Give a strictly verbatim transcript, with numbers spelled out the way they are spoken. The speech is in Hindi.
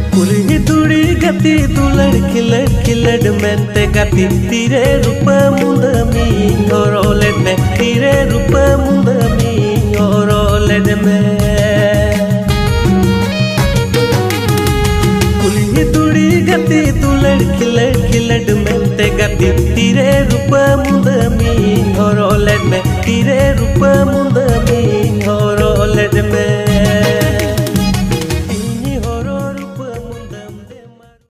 कुली तुड़ी गति दुलड़ खिलड़ खिलड़ मेंते गति तीरे रूप मुंदमी ओरोले में तीरे रूप मुंदमी ओरोले में कुली तुड़ी गति दुलड़ खिलड़ खिलड़ मेंते गति तीरे रूप मुंदमी ओरोले में तीरे रूप मुंदमी ओरोले